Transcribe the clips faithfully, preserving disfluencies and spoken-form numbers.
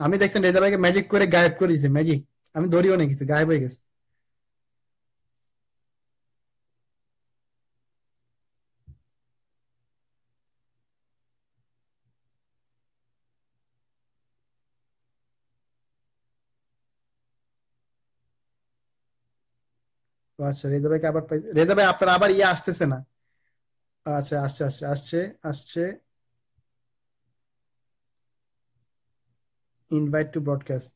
আমি দেখছেন রেজা ভাইকে ম্যাজিক করে গায়েব করে দিয়েছে, ম্যাজিক। আমি ধরিও না কিছু, গায়েব হয়ে গেছে। তো আচ্ছা, রেজা ভাইকে আবার পাই, রেজা ভাই আপনার আবার ইয়ে আসতেছে না। আচ্ছা, আসছে আসছে আসছে আসছে। Invite to broadcast.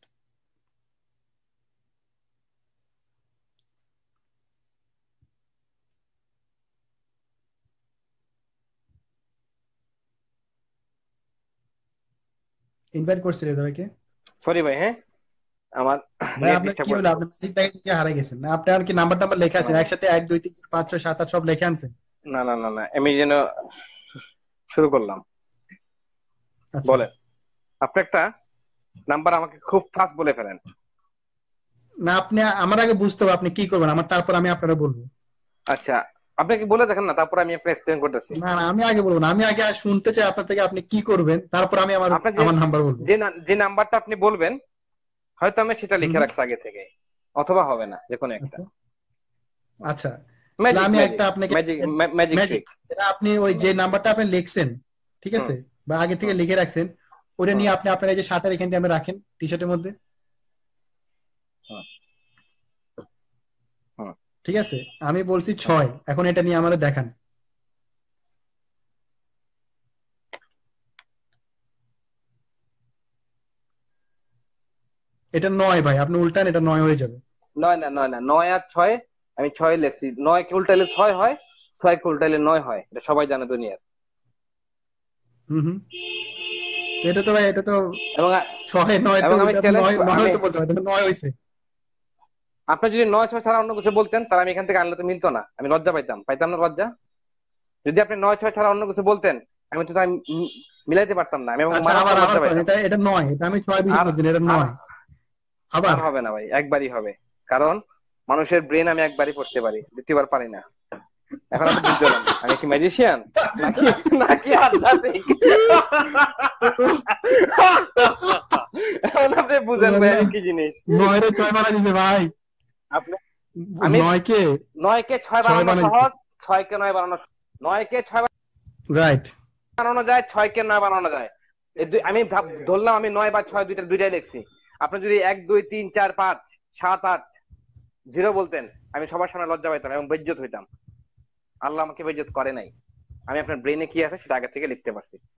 ইনভাইট করছি রেজা ভাইকে। সরি ভাই, হ্যাঁ আমার ভাই নেট আপনার ডিস্টার্ব কি হলো? করছিল। আপনি ম্যাজিক দেখে হারাই গেছেন না? আপনি আর কি নাম্বার টাম্বার লেখা না আছেন একসাথে, এক দুই তিন চার পাঁচ ছয় সাত আট সব লেখে আনছেন? না না না না, আমি যেন শুরু করলাম। আচ্ছা। বলেন, আপনি একটা নাম্বার আমাকে খুব ফাস্ট বলে ফেলেন। না, আপনি আমার আগে বুঝতে হবে আপনি কি করবেন, আমার তারপর আমি আপনারা বলবো। আচ্ছা, আপনি কি বলে দেখেন না, তারপর আমি আপনাকে এক্সপ্লেন করতেছি। না না, আমি আগে বলবো না, আমি আগে শুনতে চাই আপনার থেকে আপনি কি করবেন, তারপর আমি আমার আপনি যে আমার নাম্বার বলবো। যে না- যে নাম্বারটা আপনি বলবেন, হয়তো আমি সেটা হুম লিখে হুম। রাখছি আগে থেকে, অথবা হবে না, যে কোনো একটা। আচ্ছা আচ্ছা। তাহলে ম্যাজিক আমি ম্যাজিক একটা আপনাকে ম্যাজিক ম্যাজিক ম্যাজিক, ট্রিক। আপনি ওই যে নাম্বারটা আপনি লিখছেন, ঠিক হুম আছে, বা আগে থেকে হুম লিখে রাখছেন, ওটা হুম নিয়ে আপনি আপনার এই যে শার্টের এখান দিয়ে আপনি রাখেন, টি শার্টের মধ্যে। হুম হুম। ঠিক আছে, আমি বলছি হুম। ছয়, এখন এটা নিয়ে আমাদের দেখান। এটা নয় ভাই, আপনি উল্টান, এটা নয় হয়ে যাবে। নয় না, নয় না, নয় আর ছয়। আমি ছয় লিখছি, নয় কে উল্টাইলে ছয় হয়, ছয় কে উল্টাইলে নয় হয়, এটা সবাই জানে দুনিয়ার। হুম হুম। তো এটা তো ভাই, এটা তো এবং আ- ছয় নয় তো এবং আমি উল্টা, আপনি চ্যালেঞ্জ, নয় নয় আমি তো বলতে পারেন, এটা নয় হয়েছে। আপনি যদি নয় ছয় ছাড়া অন্য কিছু বলতেন, তাহলে আমি এখান থেকে আনলে তো মিলতো না, আমি লজ্জা পাইতাম, পাইতাম না লজ্জা? যদি আপনি নয় ছয় ছাড়া অন্য কিছু বলতেন, আমি তো তাই মি- মিলাইতে পারতাম না, আমি এবং আচ্ছা, আবার মারাত্মক আবার লজ্জা করেন, পাইতাম। এটা এটা নয়, এটা আমি ছয় বিশ আর করছি না, এটা আর নয়। আবার। আর হবে না ভাই, একবারই হবে। কারণ মানুষের ব্রেন আমি একবারই পড়তে পারি, দ্বিতীয়বার পারি না। এখন আপনি বুঝতে পারলেন আমি কি ম্যাজিশিয়ান নাকি নাকি আধ্যাত্মিক। এখন আপনি বুঝেন ভাই আমি কি জিনিস। নয় রে ছয় বানাই দিছে ভাই। আপনি আমি নয় কে নয় কে ছয় ছয় বানানো বানাই দিছে। সহজ, ছয় কে নয় বানানো সহজ। নয় কে ছয় রাইট। বানানো যায়, ছয় কে নয় বানানো যায়। এই দুই আমি ভাব- ধরলাম আমি নয় বা ছয় দুইটা দুইটাই লিখছি। আপনি যদি এক দুই তিন চার পাঁচ সাত আট জিরো বলতেন, আমি সবার সামনে লজ্জা পাইতাম এবং বেজ্জত হইতাম। আল্লাহ আমাকে বেজ্জত করে নাই। আমি আপনার ব্রেনে কি আছে সেটা আগে থেকে লিখতে পারছি।